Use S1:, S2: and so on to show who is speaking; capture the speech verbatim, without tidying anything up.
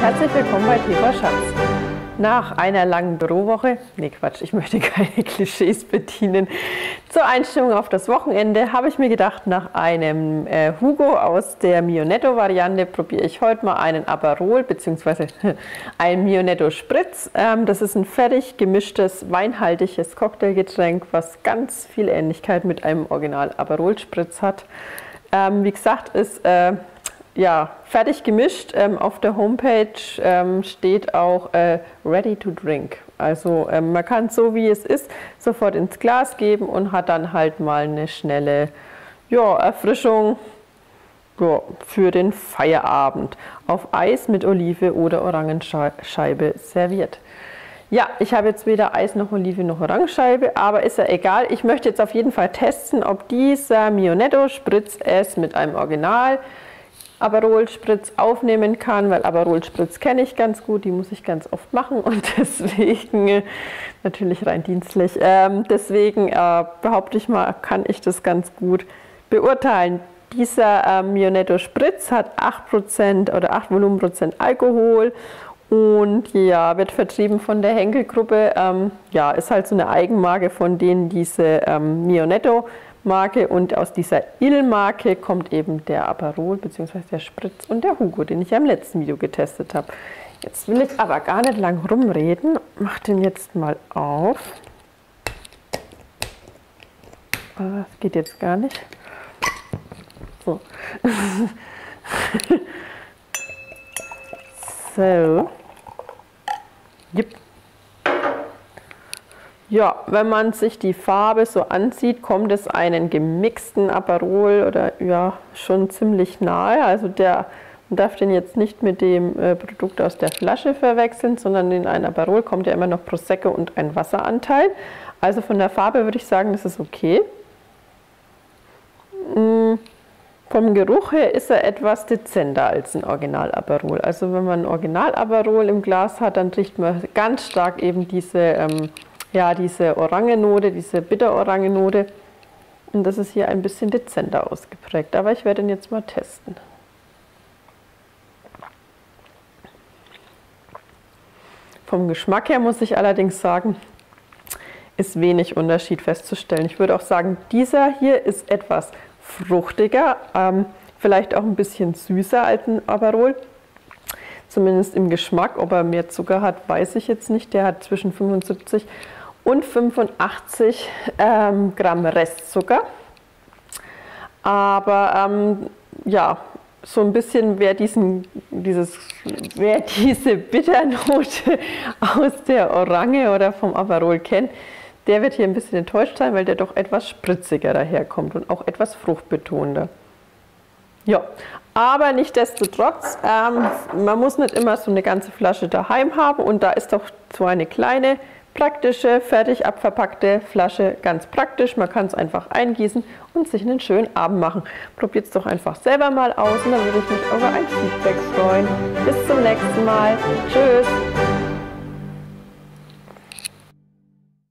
S1: Herzlich willkommen bei T V Schatz. Nach einer langen Bürowoche, nee Quatsch, ich möchte keine Klischees bedienen, zur Einstimmung auf das Wochenende habe ich mir gedacht, nach einem äh, Hugo aus der Mionetto-Variante probiere ich heute mal einen Aperol bzw. ein Mionetto Spritz. Ähm, das ist ein fertig gemischtes, weinhaltiges Cocktailgetränk, was ganz viel Ähnlichkeit mit einem Original Aperol Spritz hat. Ähm, wie gesagt, ist äh, ja, fertig gemischt. Ähm, auf der Homepage ähm, steht auch äh, ready to drink. Also ähm, man kann es so wie es ist sofort ins Glas geben und hat dann halt mal eine schnelle ja, Erfrischung ja, für den Feierabend auf Eis mit Olive oder Orangenscheibe serviert. Ja, ich habe jetzt weder Eis noch Olive noch Orangenscheibe, aber ist ja egal. Ich möchte jetzt auf jeden Fall testen, ob dieser Mionetto Spritz es mit einem Original Aperol Spritz aufnehmen kann, weil Aperol Spritz kenne ich ganz gut, die muss ich ganz oft machen und deswegen, natürlich rein dienstlich, ähm, deswegen äh, behaupte ich mal, kann ich das ganz gut beurteilen. Dieser äh, Mionetto Spritz hat acht Prozent oder acht Volumenprozent Alkohol und ja, wird vertrieben von der Henkel-Gruppe. Ähm, ja, ist halt so eine Eigenmarke von denen, diese ähm, Mionetto Marke, und aus dieser Il-Marke kommt eben der Aperol bzw. der Spritz und der Hugo, den ich ja im letzten Video getestet habe. Jetzt will ich aber gar nicht lang rumreden, mach den jetzt mal auf. Das geht jetzt gar nicht. So. So. Yep. Ja, wenn man sich die Farbe so ansieht, kommt es einen gemixten Aperol oder ja schon ziemlich nahe. Also der, man darf den jetzt nicht mit dem äh, Produkt aus der Flasche verwechseln, sondern in ein Aperol kommt ja immer noch Prosecco und ein Wasseranteil. Also von der Farbe würde ich sagen, das ist okay. Mm, vom Geruch her ist er etwas dezenter als ein Original Aperol. Also wenn man ein Original Aperol im Glas hat, dann riecht man ganz stark eben diese ähm, Ja, diese Orangennote, diese Bitter-Orangennote, und das ist hier ein bisschen dezenter ausgeprägt, aber ich werde ihn jetzt mal testen. Vom Geschmack her muss ich allerdings sagen, ist wenig Unterschied festzustellen. Ich würde auch sagen, dieser hier ist etwas fruchtiger, ähm, vielleicht auch ein bisschen süßer als ein Aperol. Zumindest im Geschmack. Ob er mehr Zucker hat, weiß ich jetzt nicht. Der hat zwischen fünfundsiebzig und fünfundachtzig ähm, Gramm Restzucker. Aber ähm, ja, so ein bisschen, wer, diesen, dieses, wer diese Bitternote aus der Orange oder vom Aperol kennt, der wird hier ein bisschen enttäuscht sein, weil der doch etwas spritziger daherkommt und auch etwas fruchtbetonter. Ja, aber nichtsdestotrotz, ähm, man muss nicht immer so eine ganze Flasche daheim haben, und da ist doch so eine kleine, praktische, fertig abverpackte Flasche ganz praktisch. Man kann es einfach eingießen und sich einen schönen Abend machen. Probiert es doch einfach selber mal aus und dann würde ich mich über ein Feedback freuen. Bis zum nächsten Mal. Tschüss!